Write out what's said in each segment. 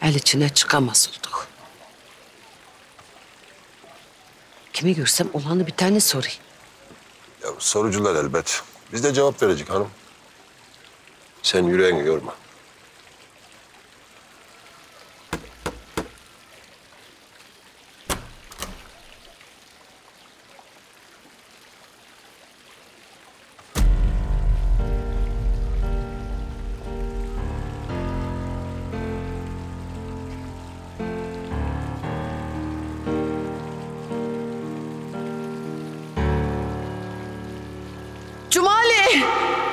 el içine çıkamaz olduk. Kimi görsem olanı bir tane sorayım. Ya sorucular elbet. Biz de cevap verecek hanım. Sen yüreğini yorma. Cumali!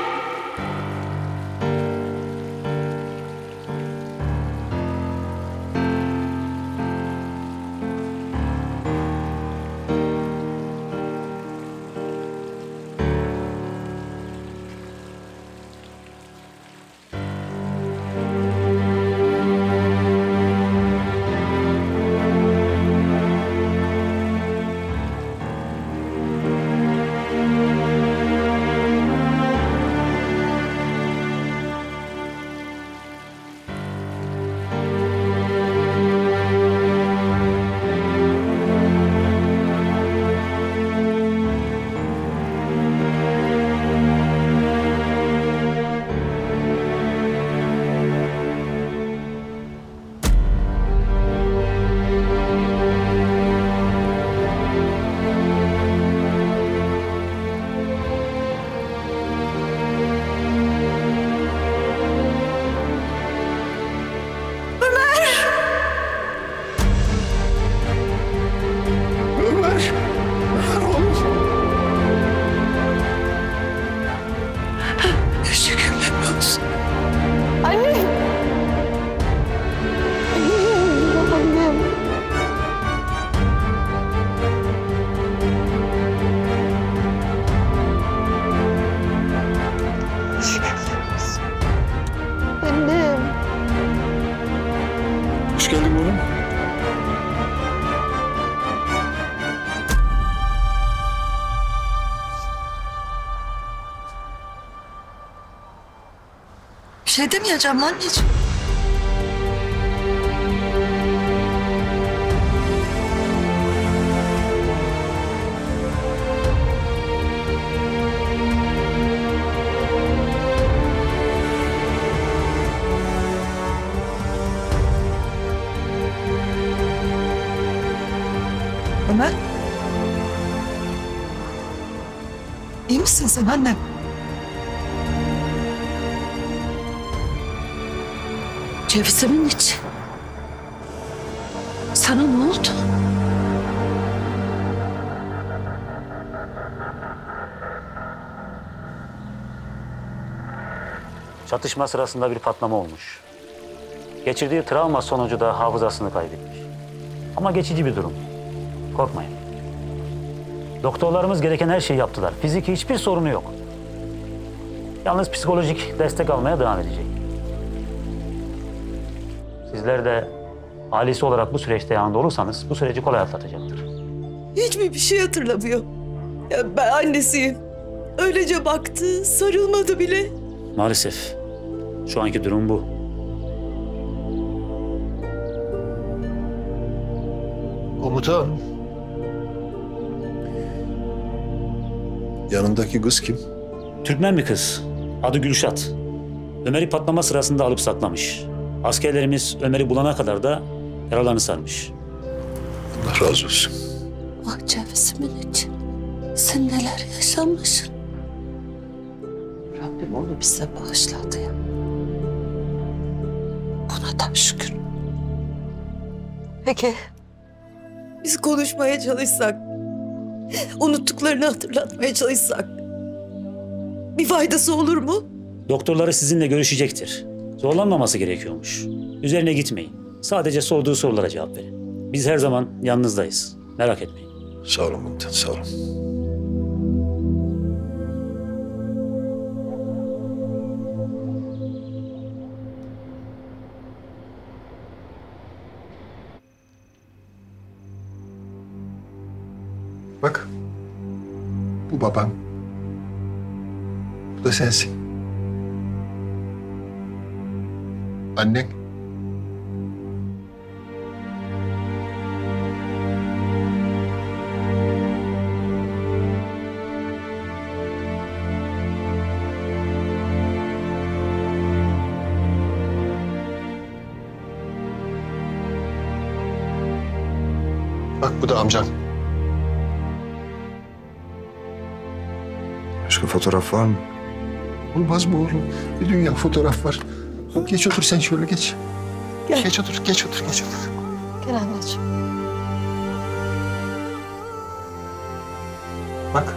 Hoş geldin oğlum. Bir şey demeyeceğim anneciğim. Ömer. İyi misin sen annem? Cevizimin içi. Sana ne oldu? Çatışma sırasında bir patlama olmuş. Geçirdiği travma sonucu da hafızasını kaybetmiş. Ama geçici bir durum. Korkmayın. Doktorlarımız gereken her şeyi yaptılar. Fiziki hiçbir sorunu yok. Yalnız psikolojik destek almaya devam edecek. Sizler de ailesi olarak bu süreçte yanında olursanız bu süreci kolay atlatacaktır. Hiçbir şey hatırlamıyor. Ya ben annesiyim. Öylece baktı, sarılmadı bile. Maalesef şu anki durum bu. Komutan. Yanındaki kız kim? Türkmen bir kız. Adı Gülşat. Ömer'i patlama sırasında alıp saklamış. Askerlerimiz Ömer'i bulana kadar da yaralarını sarmış. Allah razı olsun. Ah cevizimin içi. Sen neler yaşamışsın. Rabbim onu bize bağışladı ya. Buna da şükür. Peki. Biz konuşmaya çalışsak, unuttuklarını hatırlatmaya çalışsak bir faydası olur mu? Doktorları sizinle görüşecektir. Zorlanmaması gerekiyormuş. Üzerine gitmeyin. Sadece sorduğu sorulara cevap verin. Biz her zaman yanınızdayız. Merak etmeyin. Sağ olun komutan, sağ olun. Bak. Bu baban. Bu da sensin. Bu da amcan. Başka fotoğraf var mı? Olmaz mı oğlum? Bir dünya fotoğraf var. Geç otur sen şöyle geç. Gel. Geç otur, geç otur, geç otur. Gel anneciğim. Bak.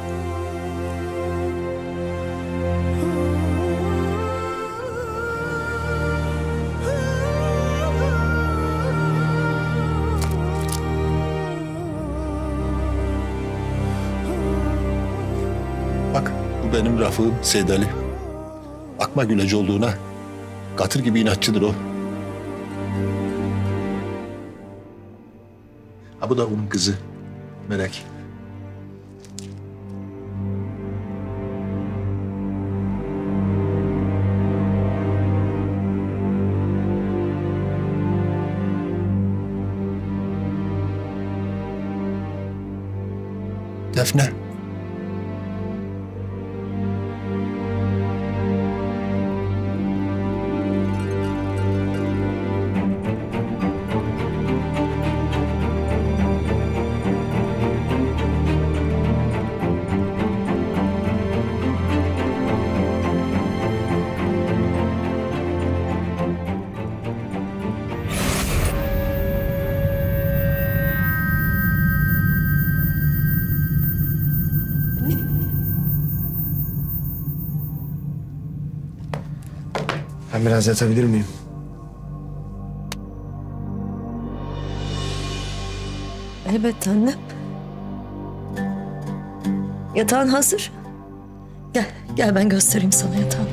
Bak, bu benim Rafığım Seyid Ali. Akma Güleci olduğuna katır gibi inatçıdır o. Ha bu da onun kızı Melek. Defne. Ben biraz yatabilir miyim? Elbette annem. Yatağın hazır. Gel, gel ben göstereyim sana yatağını.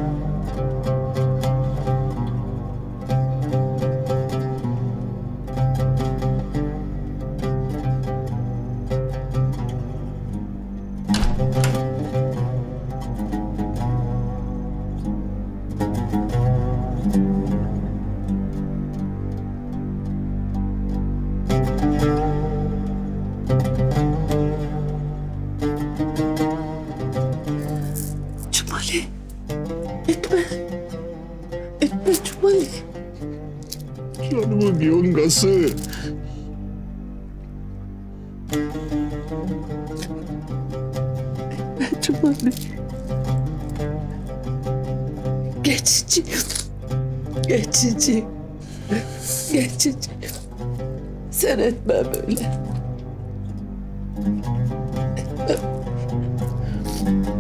Cumali. Etme. Etme Cumali. Canımın yongası. Cumali. Geçici. Geçici. Geçici. Sen etme böyle. Etme.